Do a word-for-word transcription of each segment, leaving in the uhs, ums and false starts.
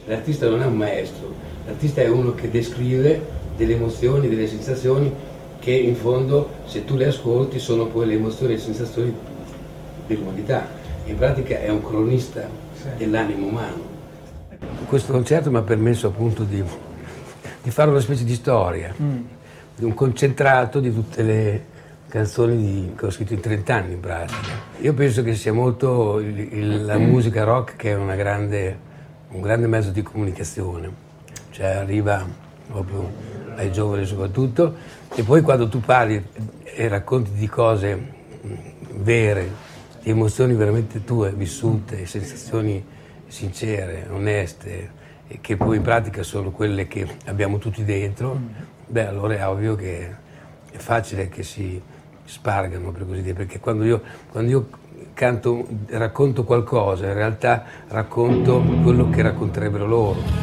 L'artista non è un maestro, l'artista è uno che descrive delle emozioni, delle sensazioni che in fondo, se tu le ascolti, sono poi le emozioni e le sensazioni dell'umanità. In pratica è un cronista dell'animo umano. Questo concerto mi ha permesso appunto di, di fare una specie di storia, mm. di un concentrato di tutte le canzoni di, che ho scritto in trent'anni in pratica. Io penso che sia molto il, il, la musica rock che è una grande, un grande mezzo di comunicazione, cioè arriva proprio ai giovani soprattutto, e poi quando tu parli e racconti di cose vere, di emozioni veramente tue, vissute, sensazioni sincere, oneste, e che poi in pratica sono quelle che abbiamo tutti dentro, beh, allora è ovvio che è facile che si spargano, per così dire, perché quando io, quando io canto, racconto qualcosa, in realtà racconto quello che racconterebbero loro.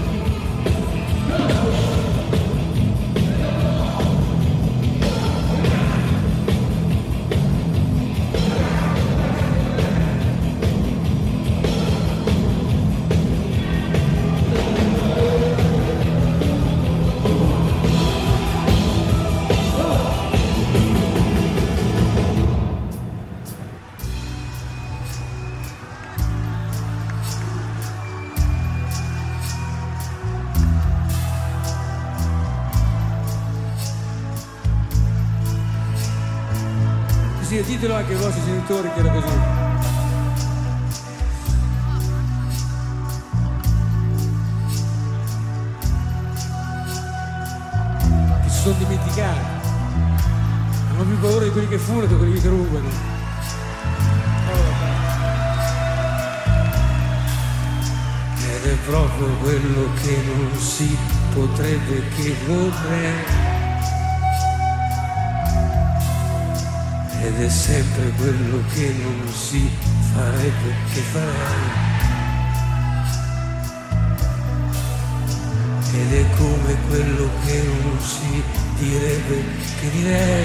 Sì, ditelo anche ai vostri genitori che era così. Che si sono dimenticati. Hanno più paura di quelli che fumano che quelli che rubano. Ed è proprio quello che non si potrebbe che vorrei. Ed è sempre quello che non si farebbe che farei. Ed è come quello che non si direbbe che direi.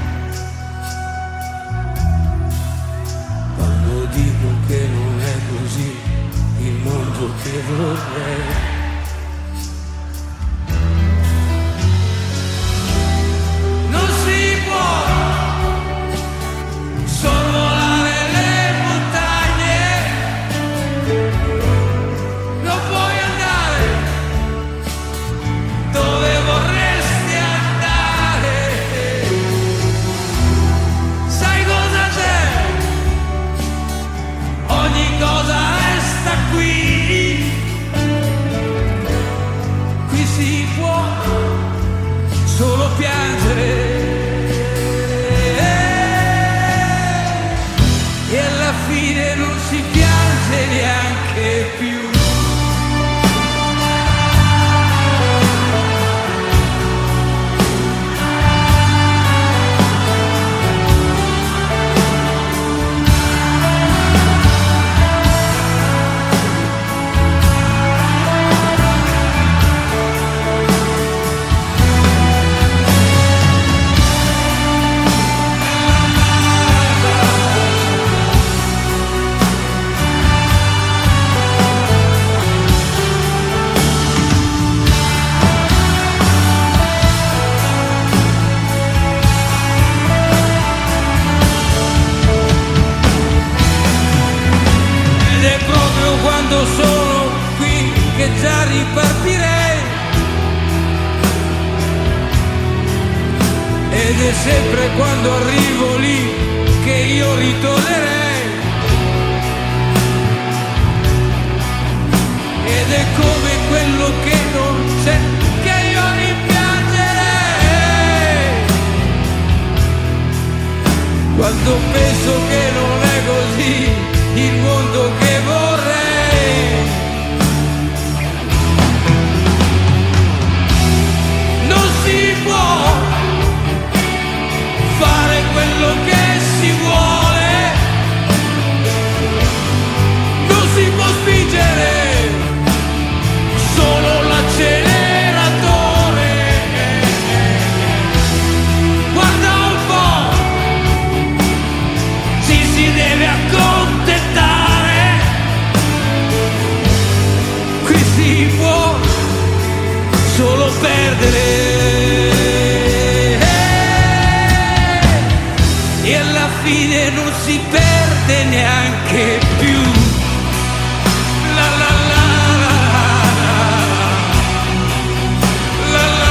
Quando dico che non è così il mondo che vorrei. Solo piangere e alla fine non si piange neanche più. Quando sono qui che già ripartirei. Ed è sempre quando arrivo lì che io ritornerei. Ed è come quello che non c'è che io rimpiangerei. Quando penso che non è così il mondo che vorrei. Non si può fare quello che si vuole qui si può solo perdere e alla fine non si perde neanche più. La la la la la la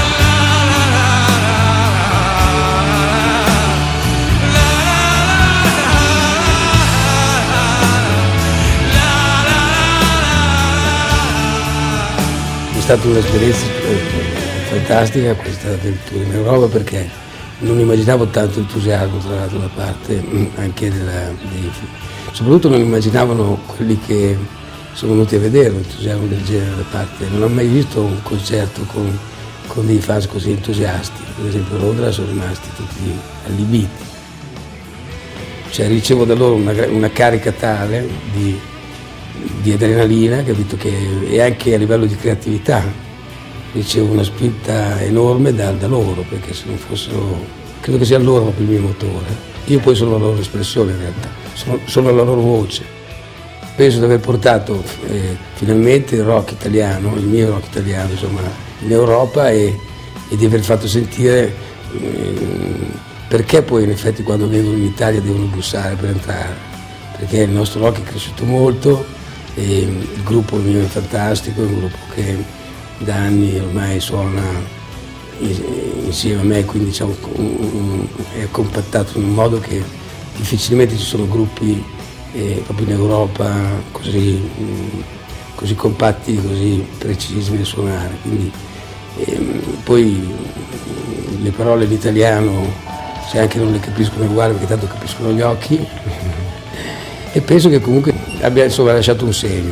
È stata un'esperienza fantastica questa avventura in Europa, perché non immaginavo tanto entusiasmo tra l'altro da parte anche della, dei, soprattutto non immaginavano quelli che sono venuti a vedere un entusiasmo del genere da parte. Non ho mai visto un concerto con, con dei fans così entusiasti. Per esempio a Londra sono rimasti tutti allibiti, cioè ricevo da loro una, una carica tale di di adrenalina, capito, che, e anche a livello di creatività ricevo una spinta enorme da, da loro, perché se non fossero, credo che sia loro proprio il mio motore. Io poi sono la loro espressione in realtà, sono, sono la loro voce. Penso di aver portato eh, finalmente il rock italiano, il mio rock italiano, insomma, in Europa, e, e di aver fatto sentire eh, perché poi in effetti quando vengono in Italia devono bussare per entrare, perché il nostro rock è cresciuto molto. E il gruppo mio è fantastico, è un gruppo che da anni ormai suona insieme a me, quindi diciamo, è compattato in un modo che difficilmente ci sono gruppi eh, proprio in Europa così, così compatti, così precisi nel suonare. Quindi, ehm, poi le parole in italiano, se anche non le capiscono uguali, perché tanto capiscono gli occhi, e penso che comunque abbia insomma lasciato un segno.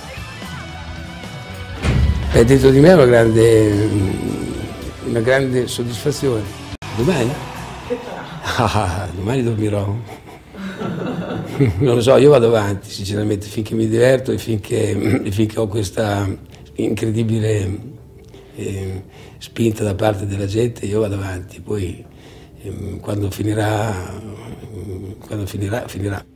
E dentro di me è una grande, una grande soddisfazione. Domani? Ah, domani dormirò. Non lo so, io vado avanti sinceramente finché mi diverto e finché, e finché ho questa incredibile eh, spinta da parte della gente, io vado avanti. Poi eh, quando finirà, quando finirà, finirà.